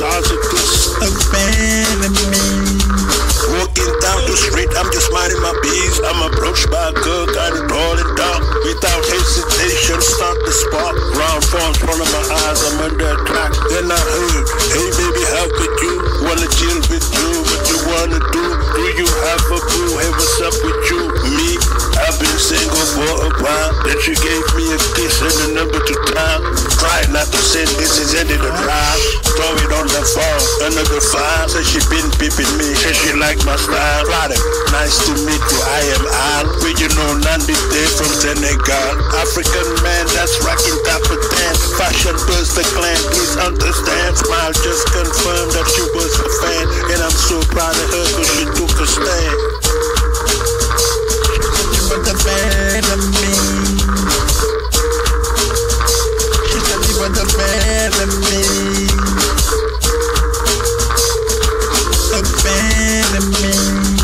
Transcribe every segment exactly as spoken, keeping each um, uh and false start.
sounds of this. A fan of me. Walking down the street, I'm just minding my bees. I'm approached by a girl, got it all in dark. Without hesitation, start the spark. Round four in front of my eyes, I'm under attack. Then I heard, hey baby, how could you? Wanna chill with you, what you wanna do? Do you have a boo? Hey, what's up with you? Me, I've been single for a while. Then she gave me a kiss and a number to dial. Try not to send this is ended a drive. Throw it on the phone, another file. Said she been peeping me, said she like my style. Friday, nice to meet you, I am Al. We you know Nandi Day from Senegal. African man that's rocking top of ten. Fashion burst the clan, please understand. Smile just confirmed that she was a fan. And I'm so proud of her cause she took a stand. She was a fan of me. She said she was a fan of me. A fan of me.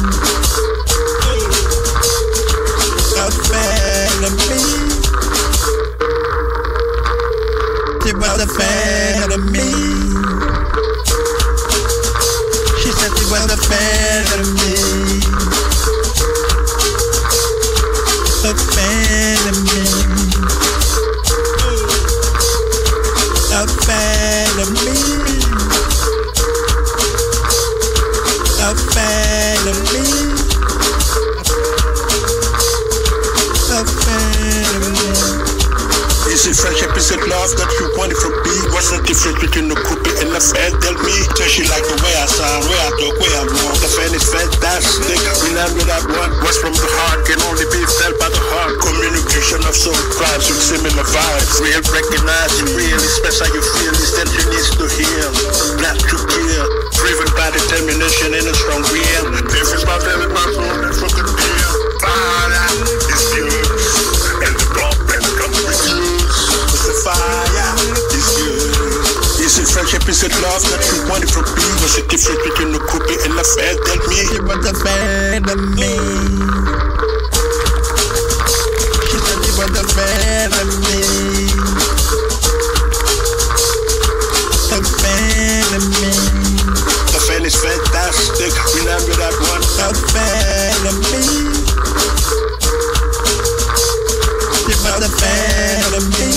A fan of me. She was a fan of me. She said she was a fan of me. A fan of me. A fan of me. A fan of me. A fan of me. Is it friendship, is it love that you wanted from me? What's the difference between a groupie and a fan? Tell me. Tell she like the way I sound, way I talk, way I walk. The fan is fantastic. We land with that one. What's from the heart can only be felt by the heart. Communication of soul crimes with similar vibes. Real recognize it, real express how you feel. This tension needs to heal, not to kill. Driven by determination and a strong will. This is my very my soul, that's fucking deal. Fire is yours, and the problem comes with you. The fire is good. Is it friendship, is it love that you wanted from me? What's the difference between a groupie and a fan? Tell me. She was a fan of me. She said she was a fan of me. A fan of me. The fan is fantastic. Remember that one. A fan of me. She was a fan of me.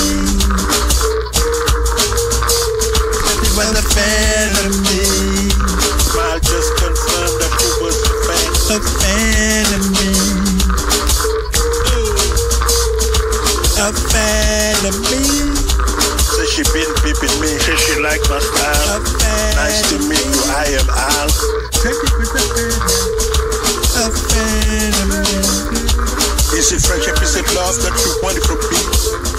She was a fan of me. Smile just confirmed that you was a fan. A fan of me. A fan of me. Say she been peeping me, say she like my style. A fan. Nice to meet you, I am Al. A fan of me. Is it friendship, is it love that you wanted from me?